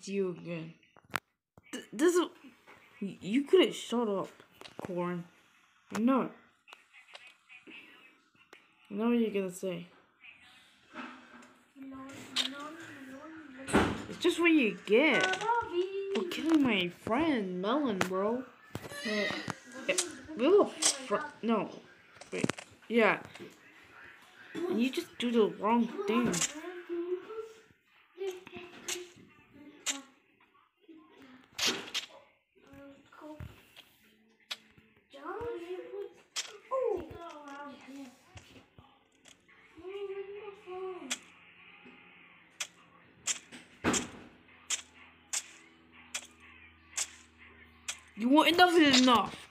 you again. This is... You could've shut up, Corn. No. I know what you're gonna say. It's just what you get for killing my friend Melon, bro. No, wait, yeah. And you just do the wrong thing. Enough is enough.